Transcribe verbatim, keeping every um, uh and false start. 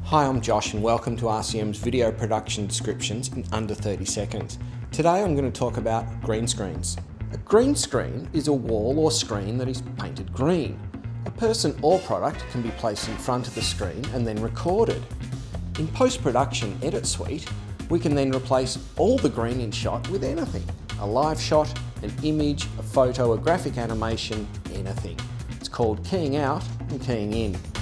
Hi, I'm Josh and welcome to R C M's video production descriptions in under thirty seconds. Today I'm going to talk about green screens. A green screen is a wall or screen that is painted green. A person or product can be placed in front of the screen and then recorded. In post-production edit suite, we can then replace all the green in shot with anything. A live shot, an image, a photo, a graphic animation, anything. It's called keying out and keying in.